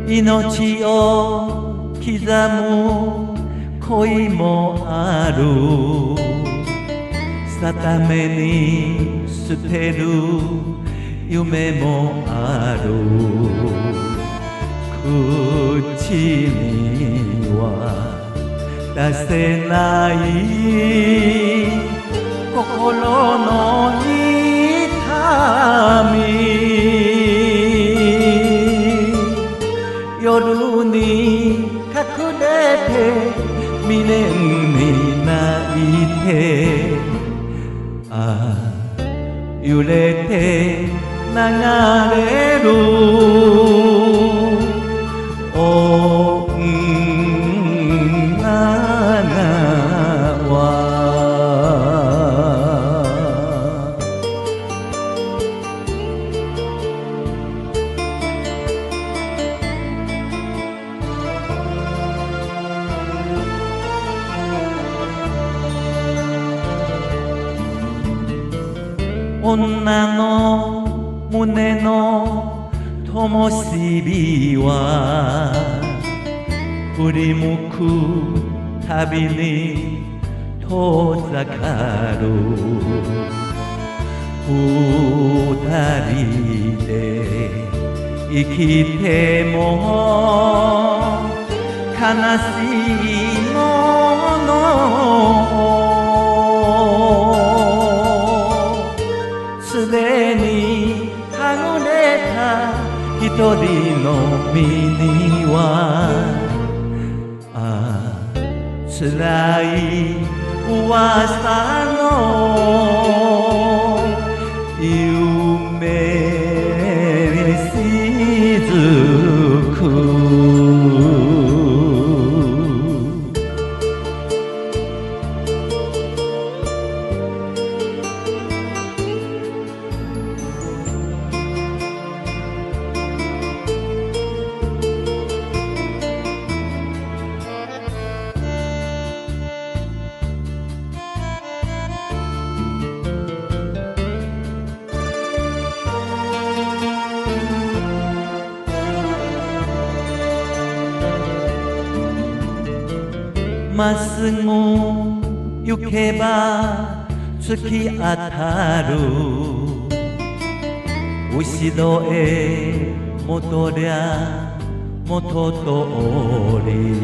命を刻む恋もある。定めに捨てる夢もある。口には出せない心の痛み。夜に隠れて未練に泣いて、ああ揺れて流れる女の胸の灯火は振り向くたびに遠ざかる。二人で生きても悲しいもの。すでにはぐれた一人の身には、ああ辛い噂の夢しずく。まっすぐ行けば突き当たる。後ろへ戻りゃ元通り。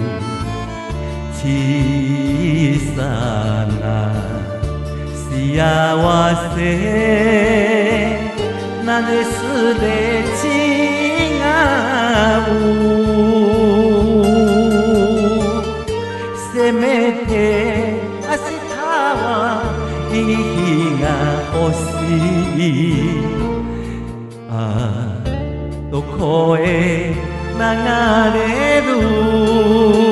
小さな幸せなですれ違う。せめて明日はいい日が欲しい。ああどこへ流れる